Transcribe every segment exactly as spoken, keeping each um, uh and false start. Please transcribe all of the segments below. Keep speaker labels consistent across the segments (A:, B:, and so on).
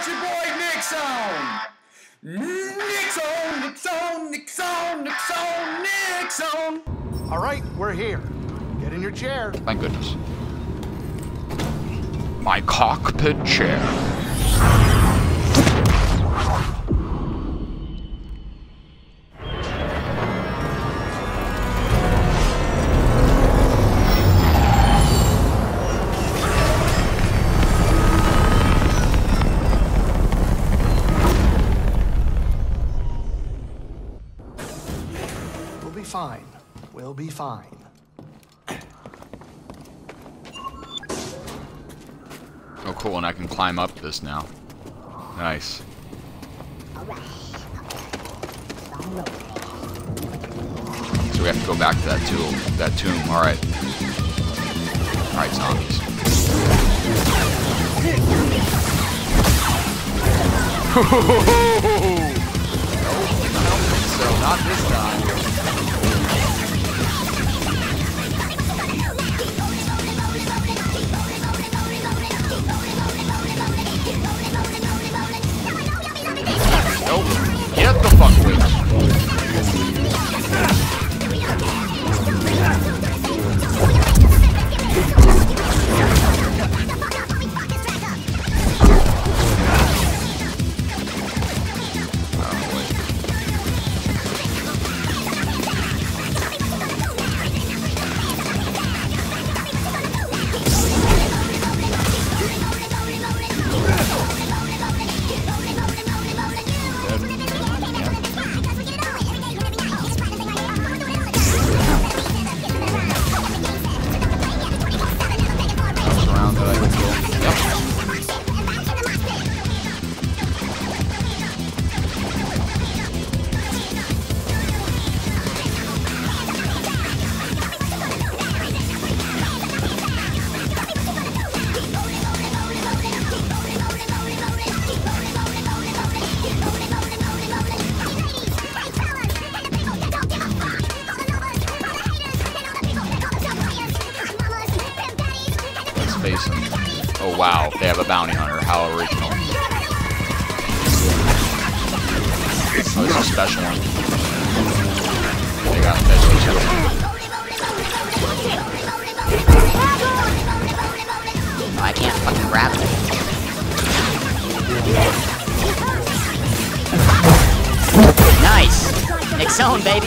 A: your boy Nixon. Nixon, Nixon, Nixon, Nixon, Nixon.
B: All right, we're here. Get in your chair.
C: Thank goodness. My cockpit chair.
B: We'll be fine. We'll be fine.
C: Oh, cool, and I can climb up this now. Nice. So we have to go back to that tomb. That tomb. All right. All right, zombies. Nope, I don't think so. Not this time. Nope. Get the fuck away. Oh wow, they have a bounty hunter. How original. Oh, this is a special one. They got special too.
D: Oh, I can't fucking grab it. Nice! Nixon, baby!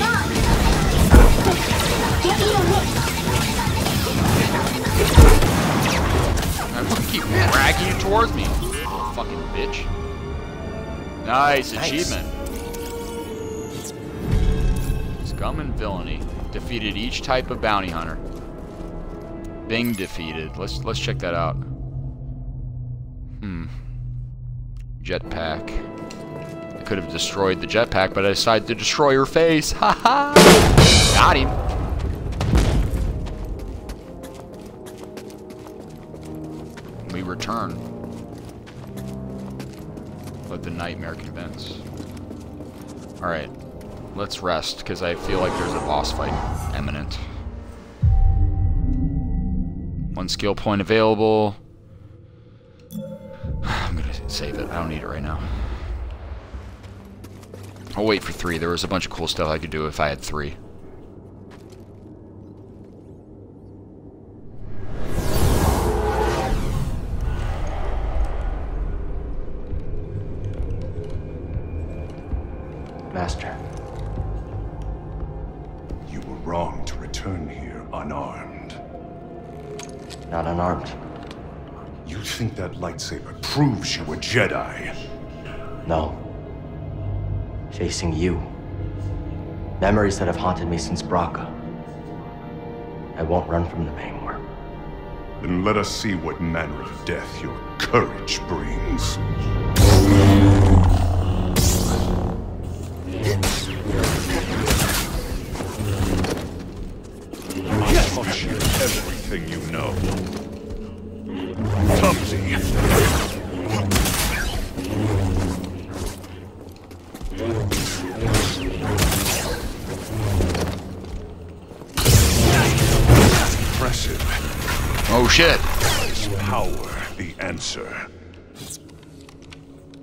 C: Keep dragging you towards me, fucking bitch. Nice, nice achievement. Scum and villainy defeated each type of bounty hunter. Bing defeated. Let's let's check that out. Hmm. Jetpack. I could have destroyed the jetpack, but I decided to destroy her face. Ha ha! Got him. We return. Let the nightmare commence. Alright. Let's rest, because I feel like there's a boss fight imminent. One skill point available. I'm gonna save it. I don't need it right now. I'll wait for three. There was a bunch of cool stuff I could do if I had three.
E: Master.
F: You were wrong to return here unarmed.
E: Not unarmed.
F: You think that lightsaber proves you a Jedi?
E: No. Facing you. Memories that have haunted me since Bracca. I won't run from them anymore.
F: Then let us see what manner of death your courage brings. Touch everything you know. Clumsy. Impressive.
C: Oh shit.
F: Is power the answer?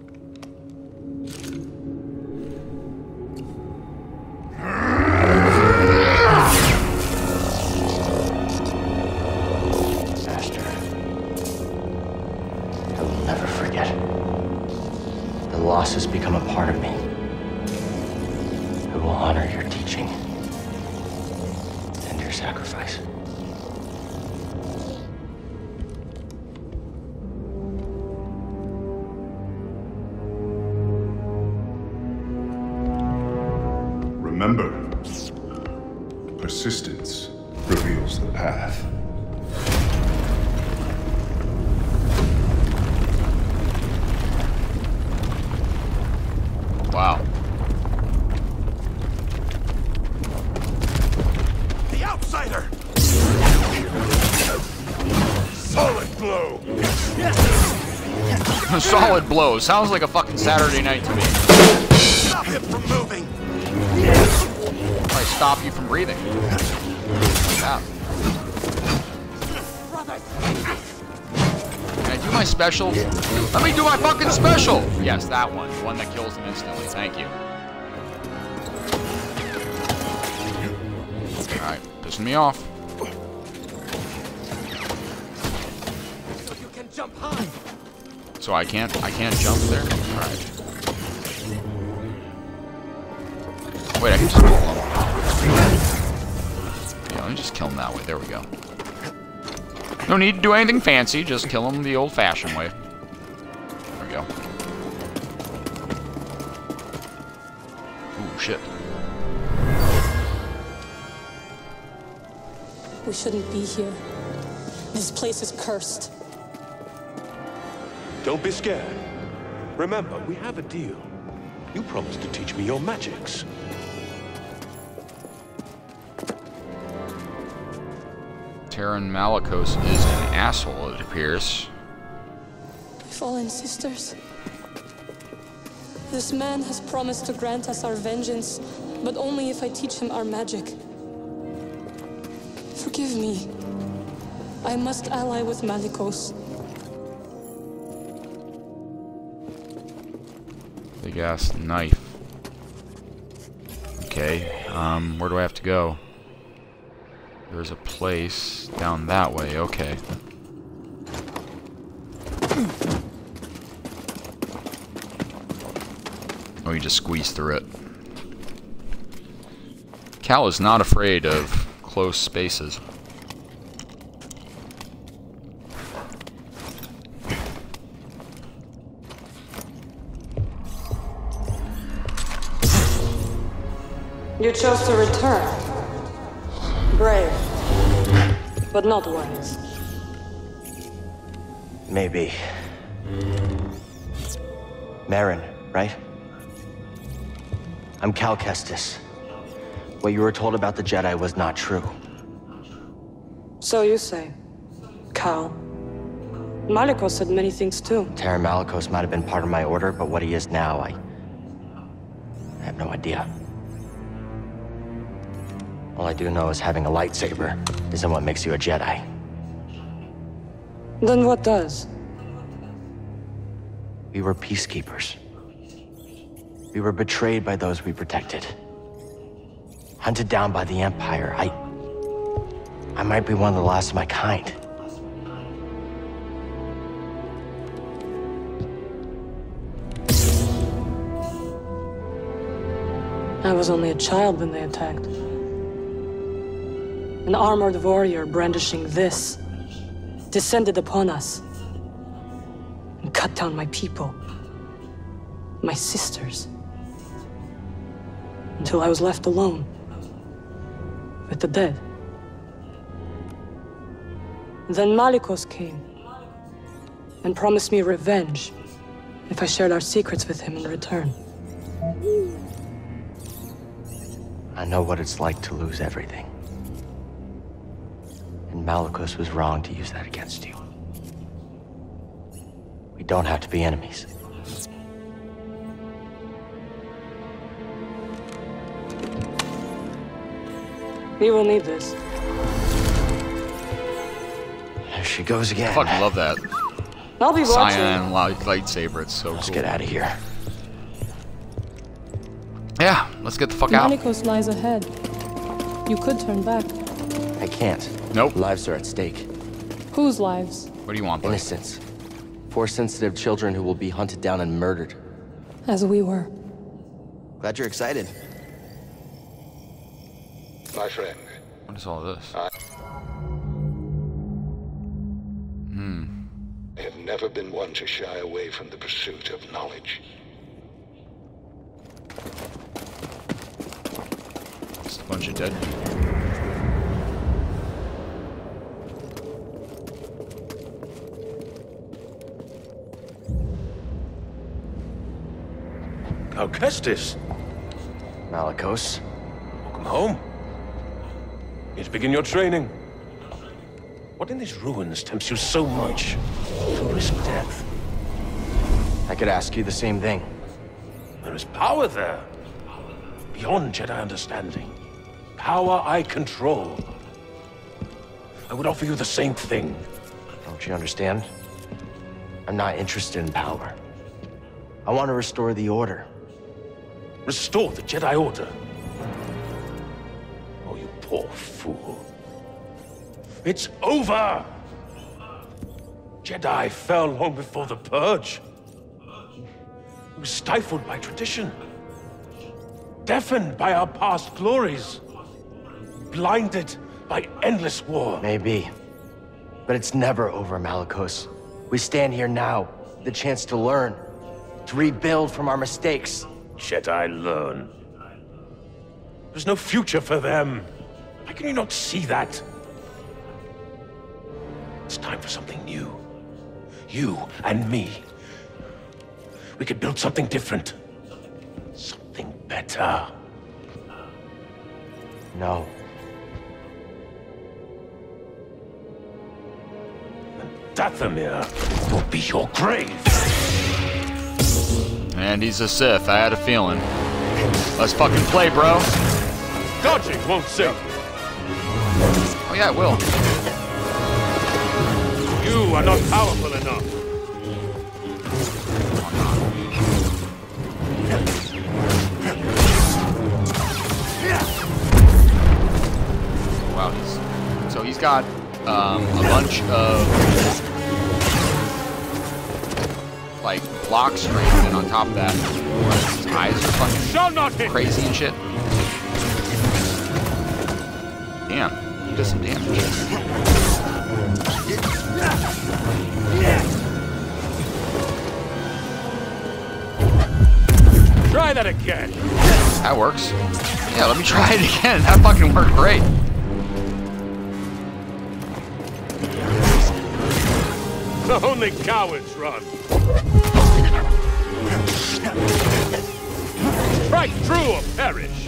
E: forget. The loss has become a part of me. I will honor your teaching and your sacrifice.
F: Remember, persistence reveals the path.
C: Wow.
G: The outsider! Solid blow!
C: Solid blow. Sounds like a fucking Saturday night to me.
G: Stop him from moving!
C: I stop you from breathing. Yeah. Can I do my special? Let me do my fucking special! Yes, that one. The one that kills him instantly. Thank you. Alright, pissing me off.
G: So you can jump high!
C: So I can't I can't jump there? Alright. Wait, I can just kill him. Yeah, let me just kill him that way. There we go. No need to do anything fancy, just kill him the old-fashioned way. There we go. Ooh, shit.
H: We shouldn't be here. This place is cursed.
G: Don't be scared. Remember, we have a deal. You promised to teach me your magics.
C: Taran Malicos is an asshole, it appears.
H: Fallen sisters. This man has promised to grant us our vengeance, but only if I teach him our magic. Forgive me. I must ally with Malicos.
C: Big ass knife. Okay, um, where do I have to go? There's a place down that way, okay. Oh, you just squeeze through it. Cal is not afraid of close spaces.
H: You chose to return. Brave, but not wise.
E: Maybe. Merrin, right? I'm Cal Kestis. What you were told about the Jedi was not true.
H: So you say. Cal. Malicos said many things too.
E: Taran Malicos might have been part of my order, but what he is now, I... I have no idea. All I do know is having a lightsaber isn't what makes you a Jedi.
H: Then what does?
E: We were peacekeepers. We were betrayed by those we protected. Hunted down by the Empire. I... I might be one of the last of my kind.
H: I was only a child when they attacked. An armored warrior brandishing this descended upon us and cut down my people, my sisters, until I was left alone with the dead. Then Malicos came and promised me revenge if I shared our secrets with him in return.
E: I know what it's like to lose everything. And Malicos was wrong to use that against you. We don't have to be enemies.
H: We will need this.
E: There she goes again.
C: I fucking love that.
H: I'll be watching.
C: Cyan light lightsaber, it's so
E: Let's
C: cool.
E: get out of here.
C: Yeah, let's get the fuck out.
H: Malicos lies ahead. You could turn back.
E: I can't.
C: Nope.
E: Lives are at stake.
H: Whose lives?
C: What do you want, buddy?
E: Innocence. Four sensitive children who will be hunted down and murdered.
H: As we were.
E: Glad you're excited.
I: My friend.
C: What is all this?
I: I
C: Hmm.
I: have never been one to shy away from the pursuit of knowledge.
C: Just a bunch of dead people.
G: Alcestis.
E: Malicos.
G: Welcome home. Here to begin your training. What in these ruins tempts you so much to risk death?
E: I could ask you the same thing.
G: There is power there. Beyond Jedi understanding. Power I control. I would offer you the same thing.
E: Don't you understand? I'm not interested in power. I want to restore the Order.
G: Restore the Jedi Order? Oh, you poor fool. It's over! Jedi fell long before the Purge. We were stifled by tradition. Deafened by our past glories. Blinded by endless war.
E: Maybe. But it's never over, Malicos. We stand here now, the chance to learn. To rebuild from our mistakes.
G: Jedi learn. There's no future for them. Why can you not see that? It's time for something new. You and me. We could build something different. Something better.
E: No.
G: And Dathomir will be your grave.
C: And he's a Sith. I had a feeling. Let's fucking play, bro.
G: Dodging won't save you.
C: Oh yeah, it will.
G: You are not powerful enough.
C: Wow, he's, so he's got um, a bunch of like block strength, and on top of that, his eyes are fucking
G: Shall not hit.
C: crazy and shit. Damn, he does some damage.
G: Try that again.
C: That works. Yeah, let me try it again. That fucking worked great.
G: Only cowards run. Strike true or perish.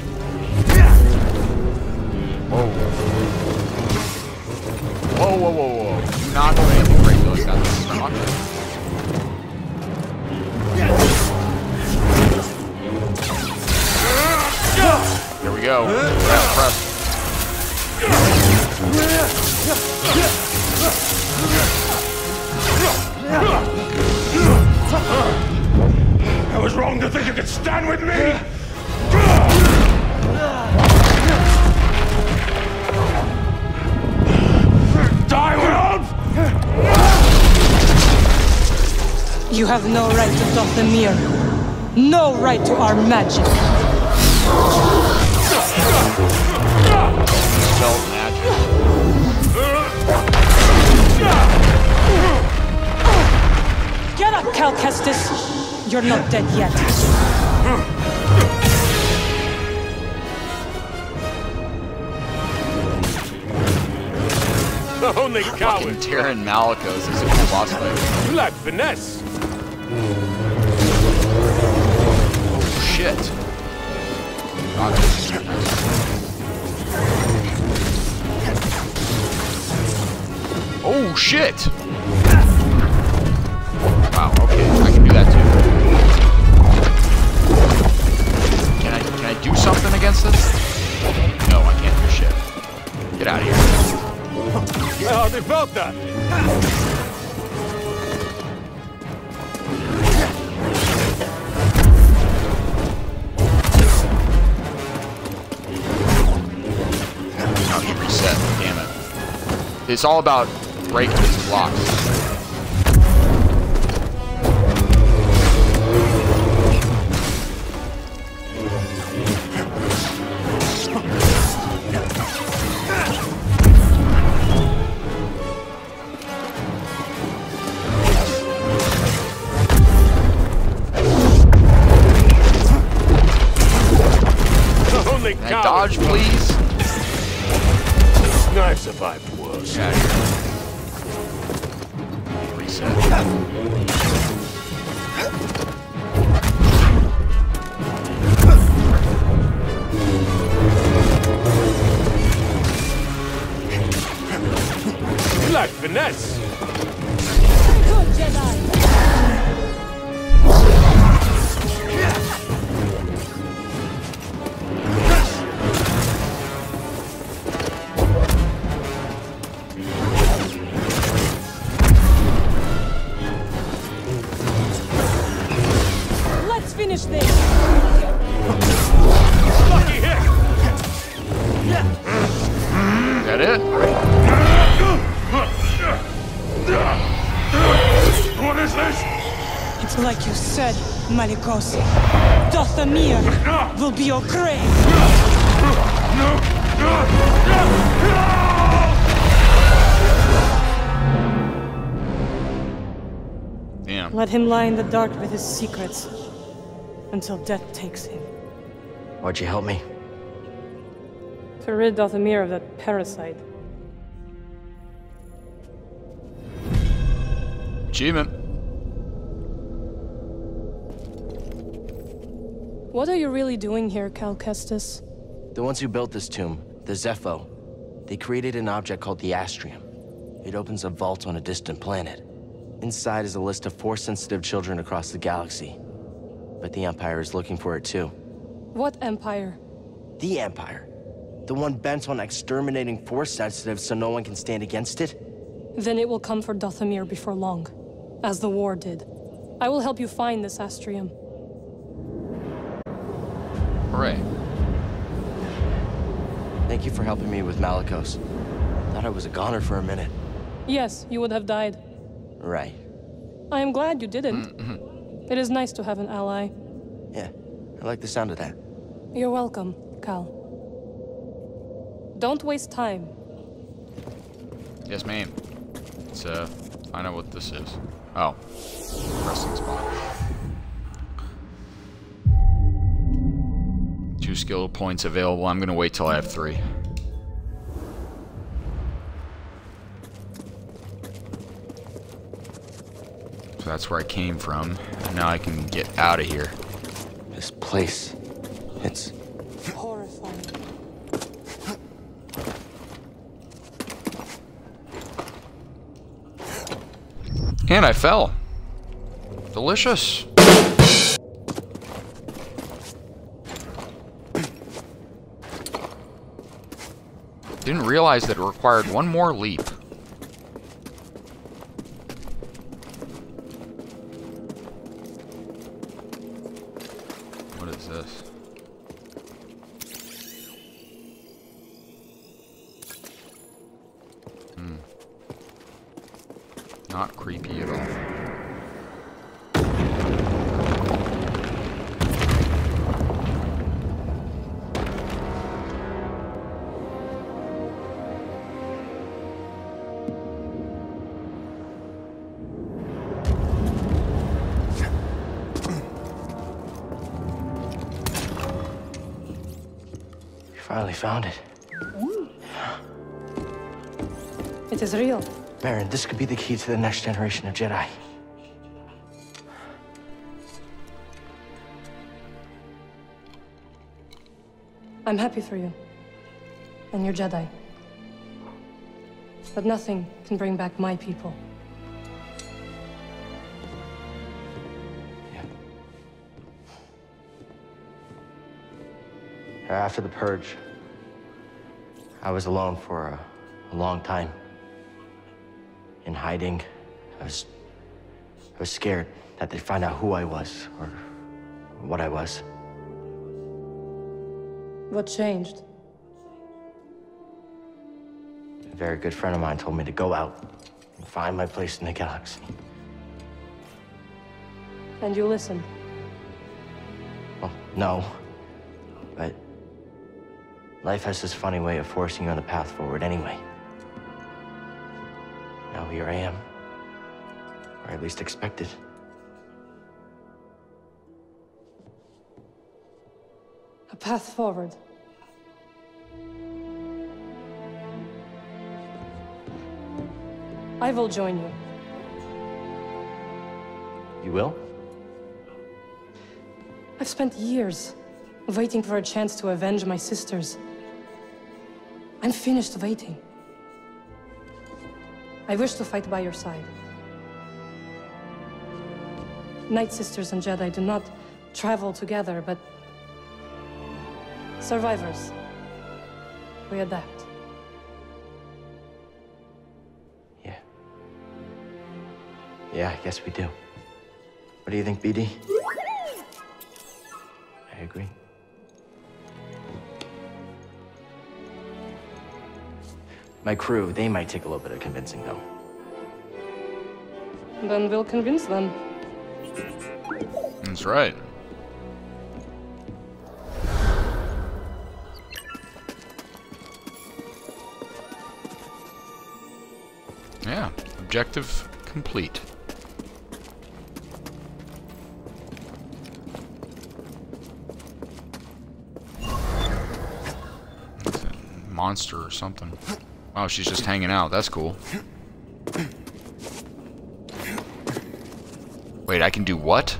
C: Whoa. Whoa, whoa, whoa, whoa. Do not do anything great, those guys. So much. Here we go. Yeah, press.
G: I was wrong to think you could stand with me! Die, world!
H: You have no right to Dathomir. No right to our magic.
C: Spelled magic.
H: Get up, Cal Kestis. You're not dead yet.
G: Only
C: Fucking
G: cowards.
C: Terran Malicos is a cool boss fight.
G: You lack finesse.
C: Oh, shit. God, this is oh, shit! Wow, okay, I can do that too. Can I, can I do something against this? No, I can't do shit. Get out of here.
G: I hardly felt that.
C: Oh, he reset. Damn it. It's all about breaking these blocks.
G: survived worse.
C: Yeah, reset.
G: You lack finesse.
H: Good Jedi. Let's finish this.
G: Lucky hit.
C: Is that it?
G: What is this?
H: It's like you said, Malikosi. Dathomir will be your grave.
C: Damn.
H: Let him lie in the dark with his secrets until death takes him.
E: Why'd you help me?
H: To rid Dathomir of that parasite.
C: Achievement.
H: What are you really doing here, Cal Kestis?
E: The ones who built this tomb, the Zepho, they created an object called the Astrium. It opens a vault on a distant planet. Inside is a list of Force-sensitive children across the galaxy. But the Empire is looking for it too.
H: What Empire?
E: The Empire. The one bent on exterminating Force-sensitive so no one can stand against it?
H: Then it will come for Dathomir before long, as the war did. I will help you find this Astrium.
C: Hooray.
E: Thank you for helping me with Malicos. Thought I was a goner for a minute.
H: Yes, you would have died.
E: Right.
H: I am glad you didn't. It is nice to have an ally.
E: Yeah, I like the sound of that.
H: You're welcome, Cal. Don't waste time.
C: Yes, ma'am. Let's uh, find out what this is. Oh, resting spot. Two skill points available. I'm gonna wait till I have three. So that's where I came from. And now I can get out of here.
E: This place, it's
H: Horrifying.
C: And I fell. Delicious. Didn't realize that it required one more leap. What is this? Hmm. Not creepy at all.
E: finally found it.
H: It is real.
E: Baron, this could be the key to the next generation of Jedi.
H: I'm happy for you. And your Jedi. But nothing can bring back my people.
E: After the Purge, I was alone for a, a long time. In hiding, I was, I was scared that they'd find out who I was, or what I was.
H: What changed?
E: A very good friend of mine told me to go out and find my place in the galaxy.
H: And you listened?
E: Well, no. But life has this funny way of forcing you on the path forward anyway. Now here I am. Or at least expected.
H: A path forward. I will join you.
E: You will?
H: I've spent years waiting for a chance to avenge my sisters. I'm finished waiting. I wish to fight by your side. Night Sisters and Jedi do not travel together, but survivors, we adapt.
E: Yeah. Yeah, I guess we do. What do you think, B D? I agree. My crew, they might take a little bit of convincing, though.
H: Then we'll convince them.
C: That's right. Yeah, objective complete. It's a monster or something. Oh, she's just hanging out. That's cool. Wait, I can do what?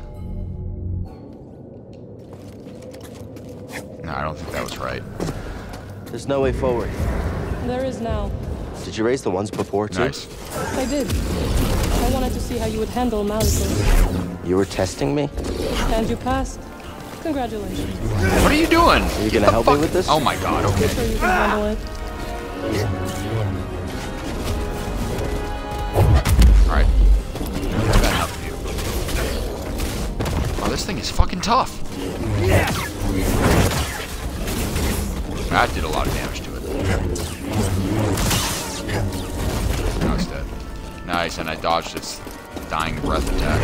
C: No, I don't think that was right.
E: There's no way forward.
H: There is now.
E: Did you raise the ones before, too?
C: Nice.
H: I did. I wanted to see how you would handle Malicos.
E: You were testing me?
H: And you passed. Congratulations.
C: What are you doing?
E: Are you gonna help me with this?
C: Oh my god, okay.
H: I'm sure you can handle it.
C: Alright. I've got enough of you. Oh, this thing is fucking tough. That did a lot of damage to it. Now it's dead. Nice, and I dodged its dying breath attack.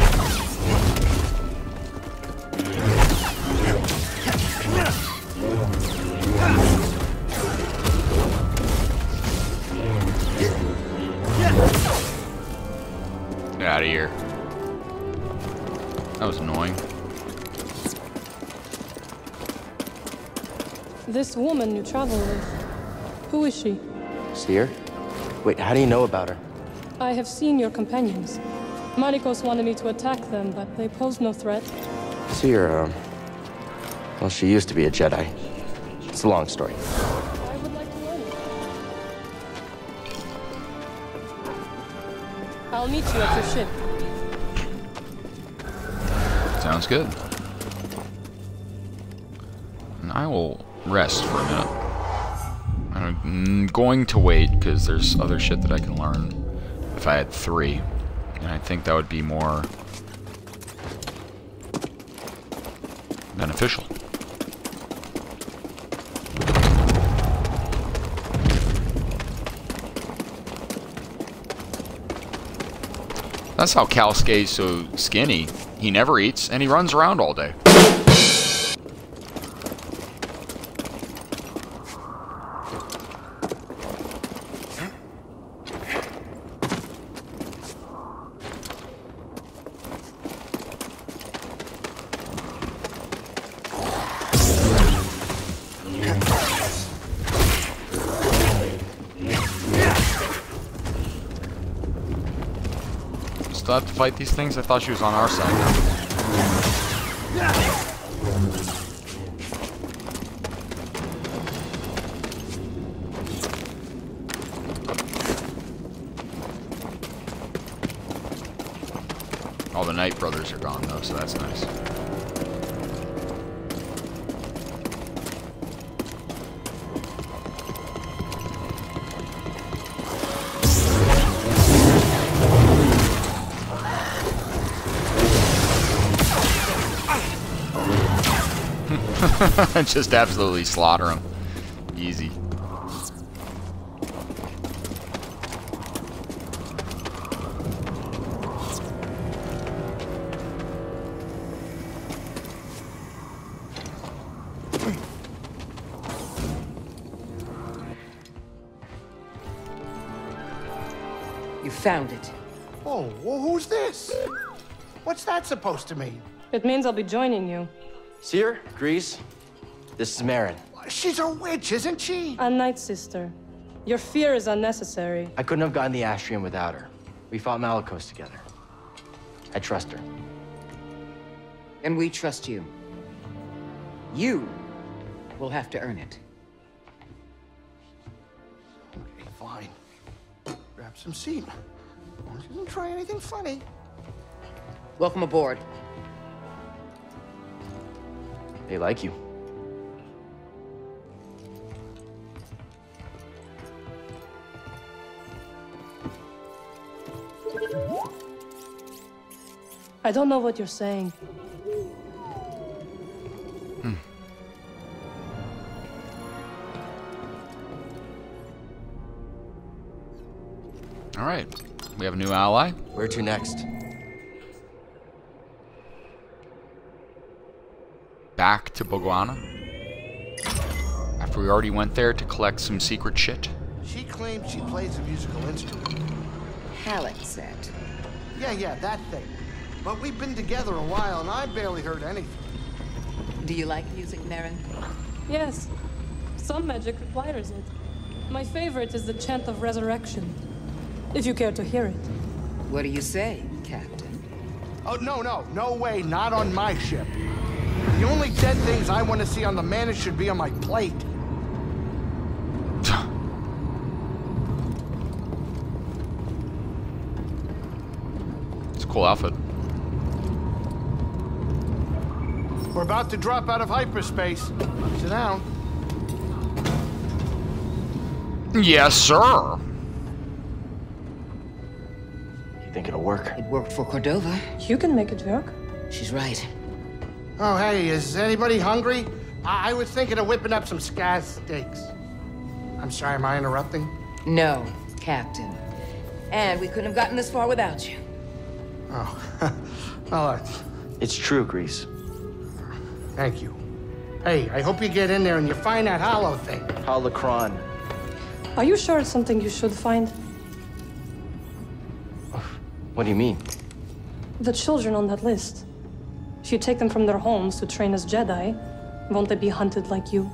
C: Get out of here. That was annoying.
H: This woman you travel with, who is she?
E: Seer? Wait, how do you know about her?
H: I have seen your companions. Malicos wanted me to attack them, but they posed no threat.
E: Seer, um... well, she used to be a Jedi. It's a long story.
H: I would like to learn it. I'll meet you at your ship.
C: Sounds good. And I will rest for a minute. I'm going to wait because there's other shit that I can learn if I had three. And I think that would be more beneficial. That's how Calskay's so skinny. He never eats and he runs around all day. Still have to fight these things? I thought she was on our side now. All the Knight brothers are gone though, so that's nice. Just absolutely slaughter him. Easy.
J: You found it.
B: Oh, well, who's this? What's that supposed to mean?
H: It means I'll be joining you.
E: Seer, Grease, this is Merrin.
B: She's a witch, isn't she?
H: A Night Sister. Your fear is unnecessary.
E: I couldn't have gotten the Astrium without her. We fought Malicos together. I trust her.
J: And we trust you. You will have to earn it.
B: Okay, fine. Grab some seat. She doesn't try anything funny.
J: Welcome aboard.
E: They like you.
H: I don't know what you're saying.
C: Hmm. All right, we have a new ally.
E: Where to next?
C: Back to Bogwana. After we already went there to collect some secret shit.
B: She claims she plays a musical instrument.
J: Halleck said.
B: Yeah, yeah, that thing. But we've been together a while, and I barely heard anything.
J: Do you like music, Merrin?
H: Yes. Some magic requires it. My favorite is the Chant of Resurrection. If you care to hear it.
J: What do you say, Captain?
B: Oh, no, no. No way. Not on my ship. The only dead things I want to see on the Mantis should be on my plate.
C: It's a cool outfit.
B: We're about to drop out of hyperspace. Sit down.
C: Yes, sir.
E: You think it'll work?
J: It worked for Cordova.
H: You can make it work.
J: She's right.
B: Oh, hey, is anybody hungry? I, I was thinking of whipping up some scaz steaks. I'm sorry, am I interrupting?
J: No, Captain. And we couldn't have gotten this far without you.
B: Oh, oh,
E: It's true, Grease.
B: thank you. Hey, I hope you get in there and you find that hollow thing.
E: Holocron.
H: Are you sure it's something you should find?
E: What do you mean?
H: The children on that list. If you take them from their homes to train as Jedi, won't they be hunted like you?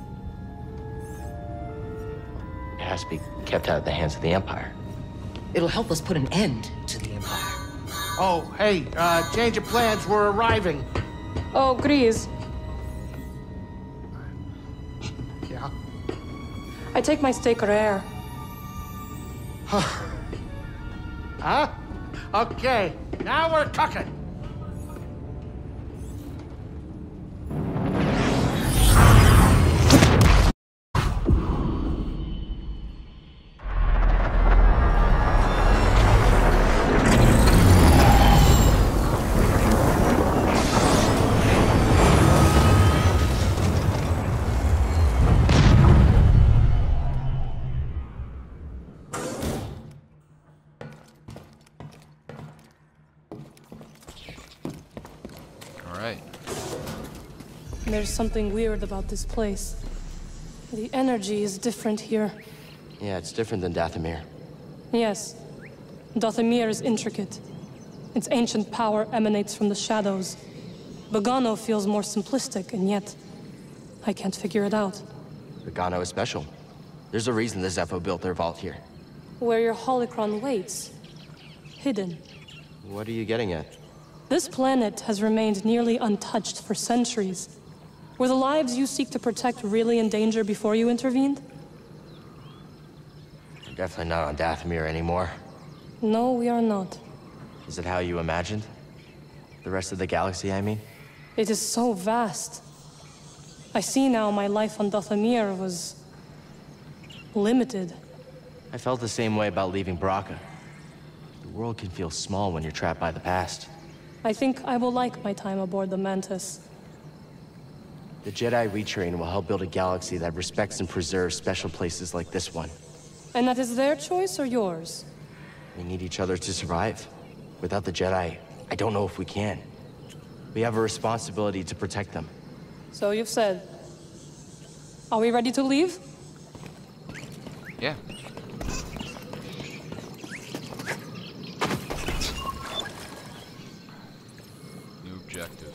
E: It has to be kept out of the hands of the Empire.
J: It'll help us put an end to the Empire.
B: Oh, hey, uh, change of plans, we're arriving.
H: Oh, Grease.
B: Yeah?
H: I take my steak rare.
B: Huh? Okay, now we're cooking.
H: There's something weird about this place. The energy is different here.
E: Yeah, it's different than Dathomir.
H: Yes. Dathomir is intricate. Its ancient power emanates from the shadows. Bogano feels more simplistic, and yet I can't figure it out.
E: Bogano is special. There's a reason the Zeffo built their vault here.
H: Where your holocron waits. Hidden.
E: What are you getting at?
H: This planet has remained nearly untouched for centuries. Were the lives you seek to protect really in danger before you intervened?
E: We're definitely not on Dathomir anymore.
H: No, we are not.
E: Is it how you imagined? The rest of the galaxy, I mean?
H: It is so vast. I see now my life on Dathomir was... limited.
E: I felt the same way about leaving Bracca. The world can feel small when you're trapped by the past.
H: I think I will like my time aboard the Mantis.
E: The Jedi retrain will help build a galaxy that respects and preserves special places like this one.
H: And that is their choice or yours?
E: We need each other to survive. Without the Jedi, I don't know if we can. We have a responsibility to protect them.
H: So you've said. Are we ready to leave?
C: Yeah. New objective.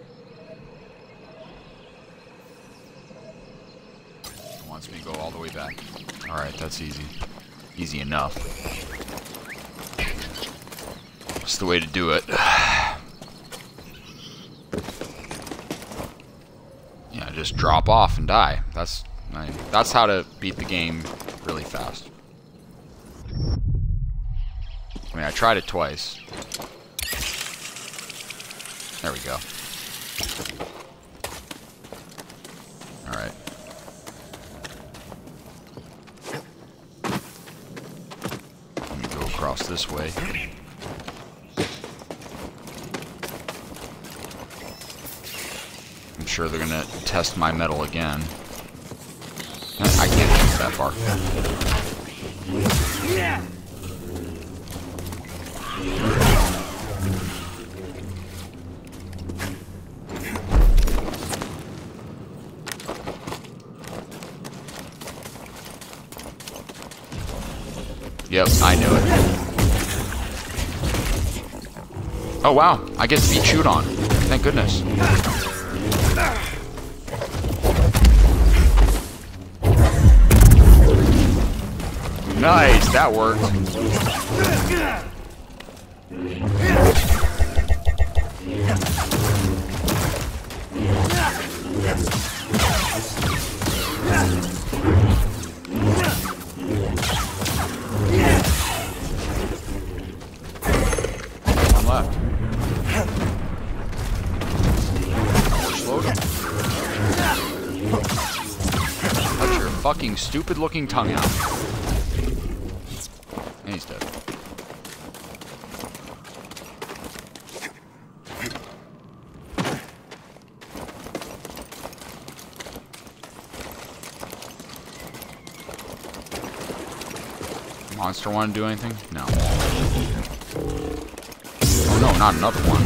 C: It wants me to go all the way back. Alright, that's easy. Easy enough. That's the way to do it. Yeah, just drop off and die. That's I mean, that's how to beat the game really fast. I mean, I tried it twice. There we go. Alright. Let me go across this way. I'm sure they're gonna test my metal again. I can't get that far. Yeah. Yep, I knew it. Oh wow, I get to be chewed on. Thank goodness. Nice, that worked. One left. Overload him. Let your fucking stupid looking tongue out. And he's dead. Monster want to do anything? No. Oh no, not another one.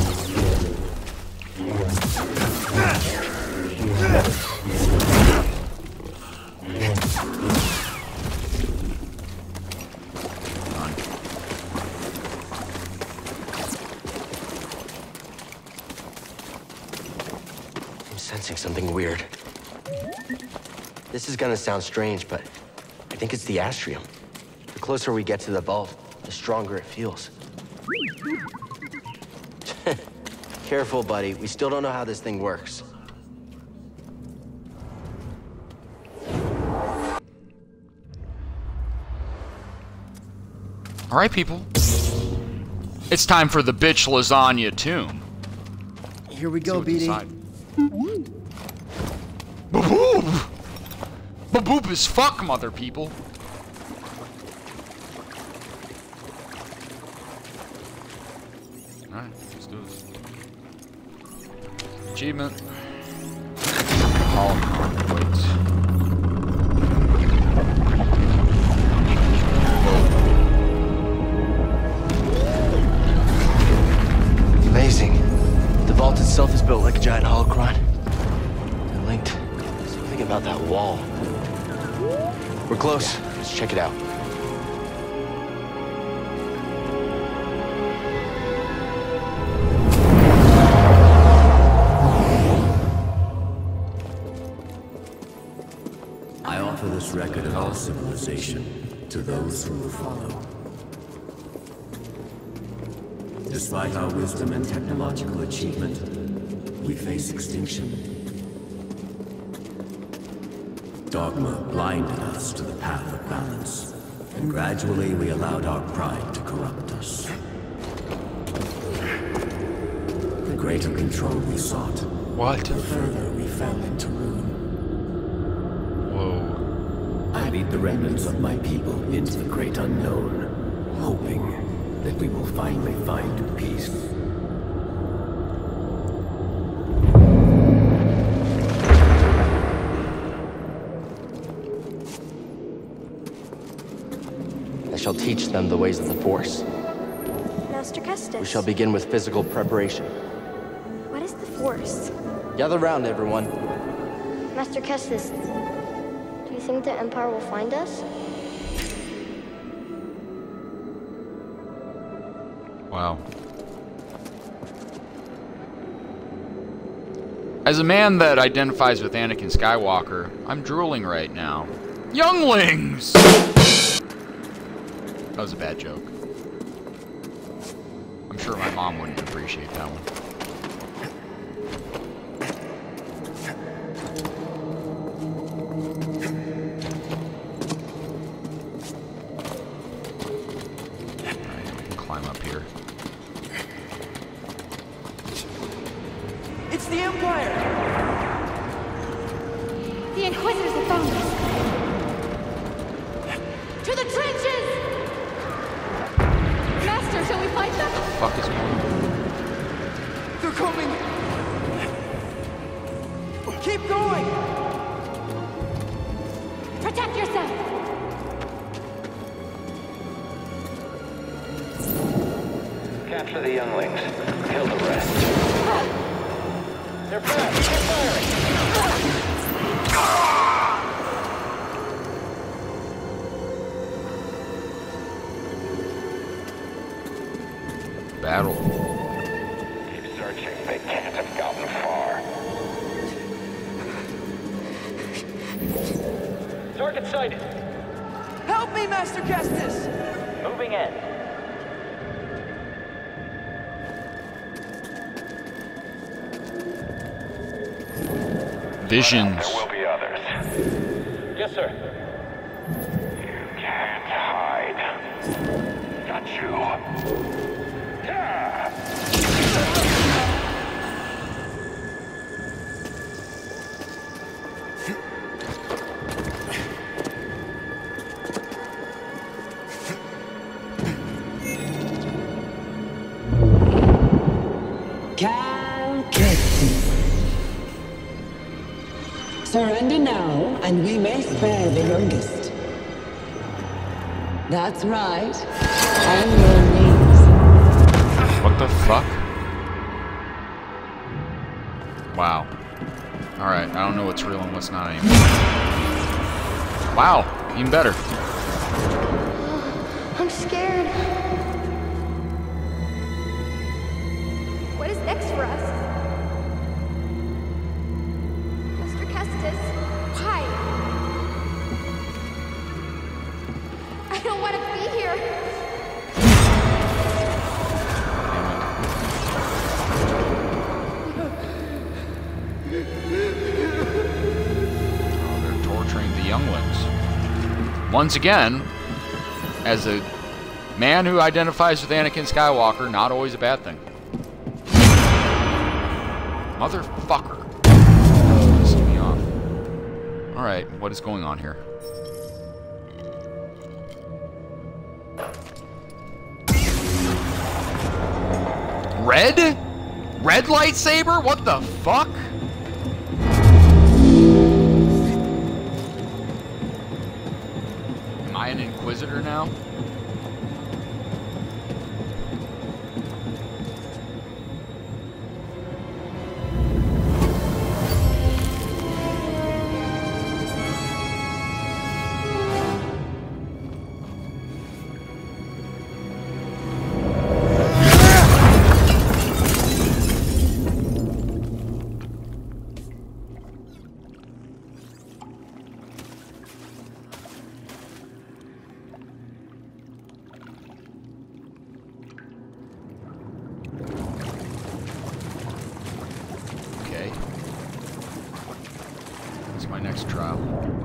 E: I'm sensing something weird. This is gonna sound strange, but I think it's the Astrium. The closer we get to the vault, the stronger it feels. Careful, buddy. We still don't know how this thing works.
C: All right, people. It's time for the bitch lasagna tomb.
E: Here we go, B D.
C: Ba-boop! Ba-boop as fuck, mother people. Alright, let's do this. Achievement. Oh, wait.
E: Amazing. The vault itself is built like a giant holocron. They're linked. Something about that wall. We're close. Let's check it out.
K: I offer this record of our civilization to those who will follow. Despite our wisdom and technological achievement, we face extinction. Dogma blinded us to the path of balance, and gradually we allowed our pride to corrupt us. The greater control we sought,
C: what?
K: The further we fell into ruin.
C: Whoa.
K: I lead the remnants of my people into the great unknown, hoping that we will finally find peace.
E: I shall teach them the ways of the Force.
L: Master Kestis.
E: We shall begin with physical preparation.
L: What is the Force?
E: Gather round, everyone.
L: Master Kestis, do you think the Empire will find us?
C: Wow. As a man that identifies with Anakin Skywalker, I'm drooling right now. Younglings! That was a bad joke. I'm sure my mom wouldn't appreciate that one. Alright, climb up here.
M: It's the Empire!
L: The Inquisitors have found us! To the trenches! Master, shall we fight them?
C: What the fuck is going on?
M: They're coming! Keep going!
L: Protect yourself!
N: Capture the younglings. Kill the rest. They're back! They're firing!
C: Battle.
N: Keep searching. They can't have gotten far. Target sighted.
M: Help me, Master Kestis!
N: Moving in.
C: Visions.
N: There will be others. Yes, sir. You can't hide. Got you.
O: Cal Kestis. Surrender now, and we may spare the youngest. That's right. On your knees.
C: What the fuck? Wow. Alright, I don't know what's real and what's not anymore. Wow, even better.
L: I'm scared. What is next for us? Master Kestis, why? I don't want to be here.
C: Oh, they're torturing the younglings. Once again, as a man who identifies with Anakin Skywalker, not always a bad thing. Motherfucker. Pissing me off. Alright, what is going on here? Red? Red lightsaber? What the fuck? Am I an Inquisitor now? My next trial.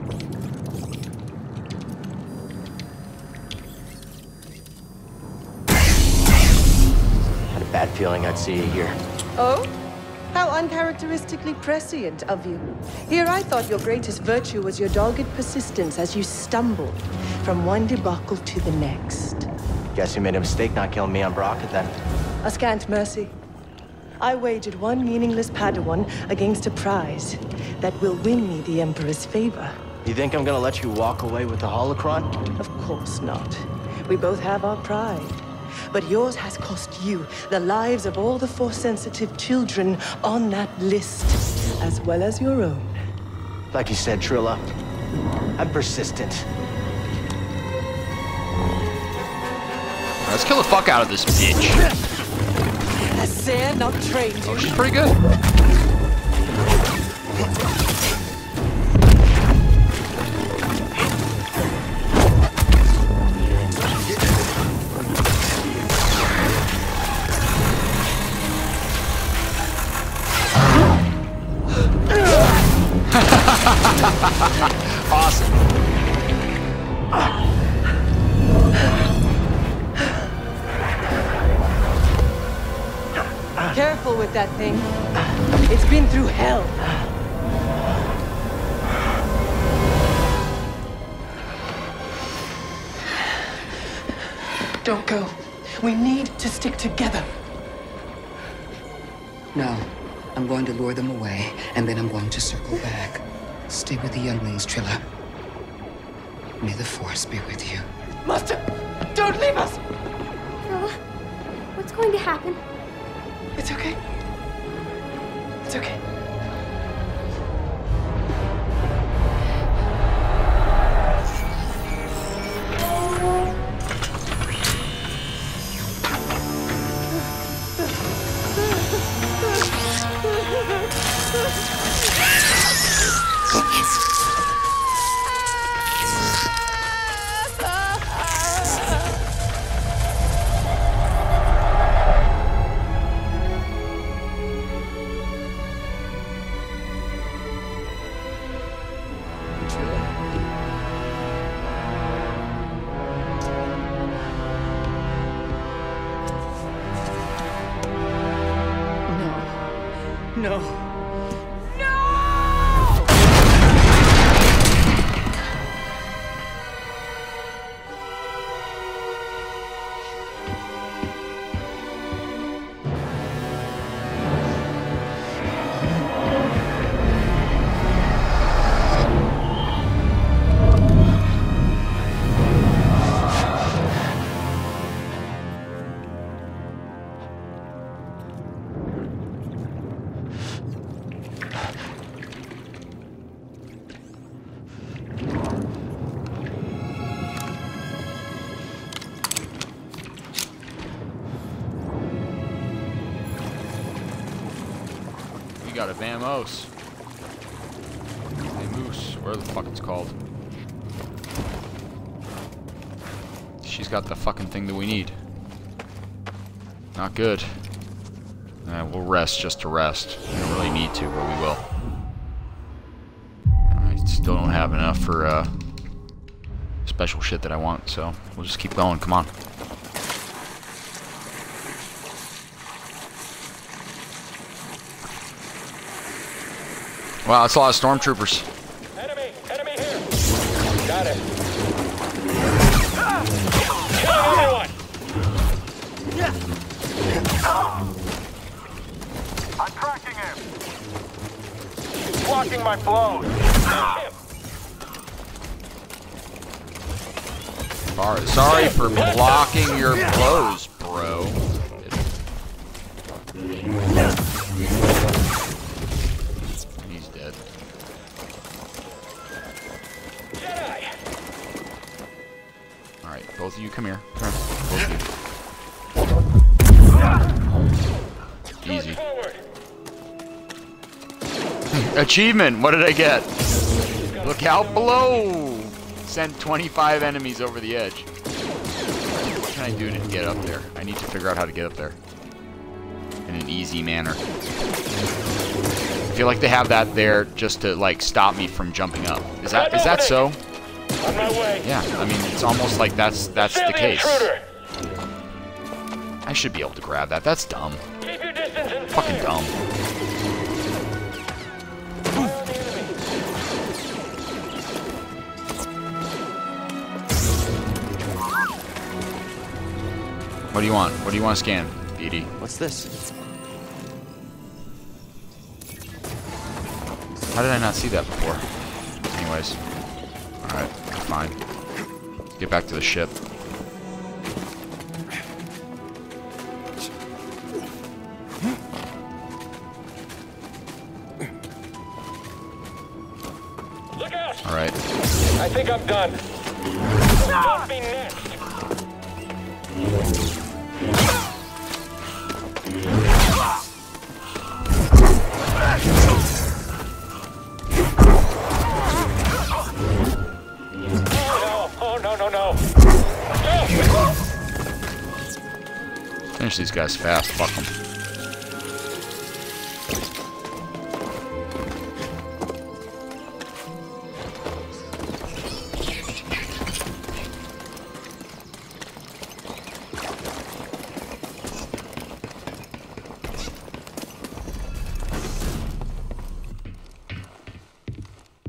E: Had a bad feeling I'd see you here.
P: Oh? How uncharacteristically prescient of you. Here I thought your greatest virtue was your dogged persistence as you stumbled from one debacle to the next.
E: Guess you made a mistake not killing me on Baraka then.
P: A scant mercy. I wagered one meaningless Padawan against a prize that will win me the Emperor's favor.
E: You think I'm gonna let you walk away with the holocron?
P: Of course not. We both have our pride. But yours has cost you the lives of all the Force-sensitive children on that list, as well as your own.
E: Like you said, Trilla, I'm persistent.
C: Let's kill the fuck out of this bitch.
P: Has Cere not trained you?
C: Oh, she's pretty good. Awesome.
P: Careful with that thing. It's been through hell. Don't go. We need to stick together.
J: No. I'm going to lure them away, and then I'm going to circle back. Stay with the younglings, Trilla. May the Force be with you.
P: Master, don't leave us!
L: Trilla, what's going to happen?
P: It's okay. It's okay. No.
C: We got a Vamos. A moose, whatever the fuck it's called. She's got the fucking thing that we need. Not good. Uh, we'll rest just to rest. We don't really need to, but we will. I still don't have enough for uh, special shit that I want, so we'll just keep going. Come on. Wow, that's a lot of stormtroopers.
N: Enemy! Enemy here! Got it. Kill everyone! I'm tracking him. He's blocking my blows.
C: Sorry, sorry for blocking your blows, bro. He's dead. Alright, both of you come here. Come here. Both of you. Easy. Achievement! What did I get? Look out below! Sent twenty-five enemies over the edge. What can I do to get up there? I need to figure out how to get up there. In an easy manner. I feel like they have that there just to, like, stop me from jumping up. Is that is that so?
N: On my way.
C: Yeah, I mean, it's almost like that's that's the case. I should be able to grab that. That's dumb.
N: Keep your distance and
C: Fucking dumb. What do you want? What do you want to scan, B D?
E: What's this?
C: How did I not see that before? Anyways. Alright, fine. Get back to the ship.
N: Look out!
C: Alright.
N: I think I'm done. Don't be next. Oh no, no, no.
C: Finish these guys fast, fuck them.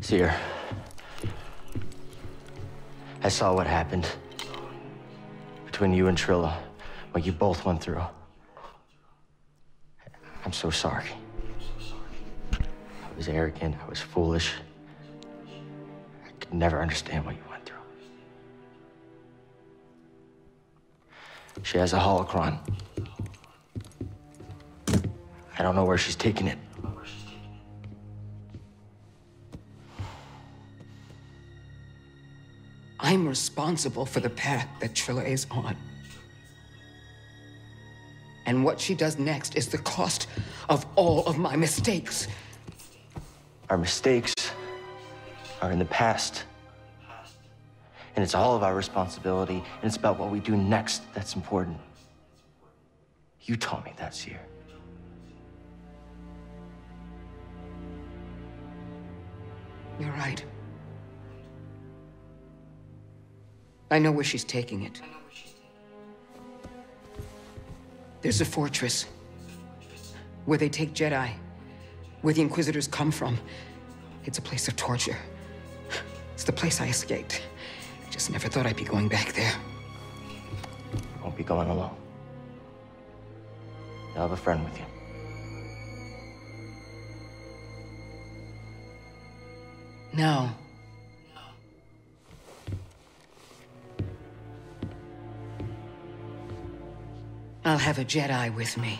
E: Cere, I saw what happened between you and Trilla, what you both went through. I'm so sorry. I was arrogant, I was foolish. I could never understand what you went through. She has a holocron. I don't know where she's taking it.
J: I'm responsible for the path that Trilla is on. And what she does next is the cost of all of my mistakes.
E: Our mistakes are in the past. And it's all of our responsibility, and it's about what we do next that's important. You taught me that, Cere.
J: You're right. I know where she's taking it. There's a fortress where they take Jedi, where the Inquisitors come from. It's a place of torture. It's the place I escaped. I just never thought I'd be going back there.
E: You won't be going alone. You'll have a friend with you.
J: No. I'll have a Jedi with me.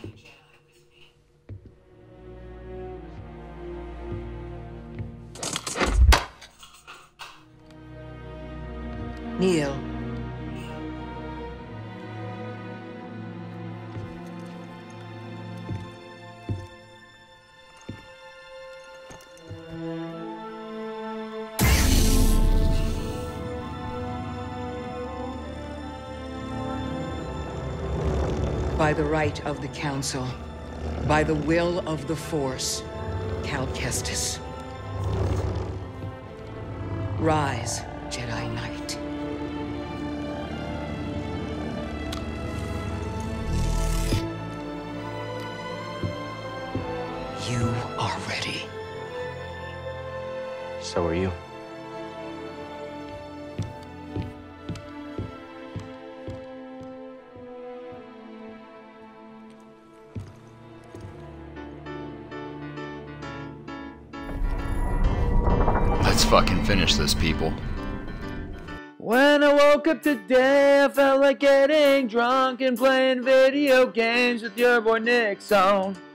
J: Kneel. By the right of the Council, by the will of the Force, Cal Kestis. Rise, Jedi Knight. You are ready.
E: So are you.
C: Let's fucking finish this, people.
Q: When I woke up today, I felt like getting drunk and playing video games with your boy Nick Zone.